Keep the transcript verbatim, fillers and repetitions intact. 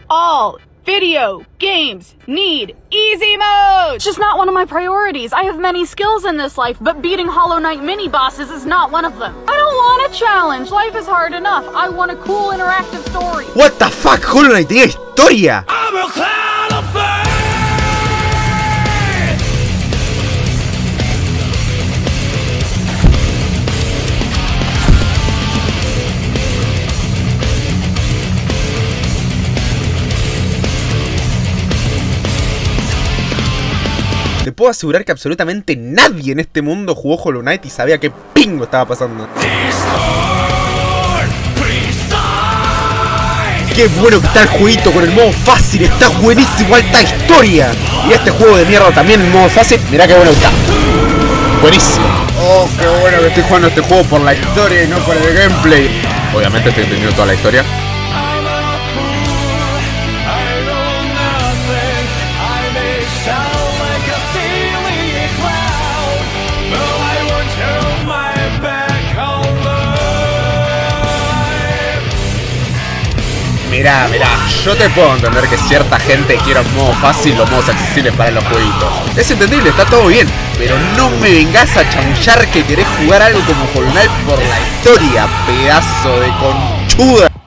All video games need easy mode! It's just not one of my priorities. I have many skills in this life, but beating Hollow Knight mini-bosses is not one of them. I don't want a challenge. Life is hard enough. I want a cool interactive story. What the fuck, Hollow Knight tenía historia. I'm a cloud of fire. Te puedo asegurar que absolutamente nadie en este mundo jugó Hollow Knight y sabía qué pingo estaba pasando. Qué bueno que está el jueguito con el modo fácil, está buenísimo, alta historia. Y este juego de mierda también en modo fácil, mirá qué bueno que está. Buenísimo. Oh, qué bueno que estoy jugando este juego por la historia y no por el gameplay. Obviamente estoy entendiendo toda la historia. Mirá, mirá, yo te puedo entender que cierta gente quiera un modo fácil o modos accesibles para los jueguitos. Es entendible, está todo bien, pero no me vengas a chamullar que querés jugar algo como Hollow Knight por la historia, pedazo de conchuda.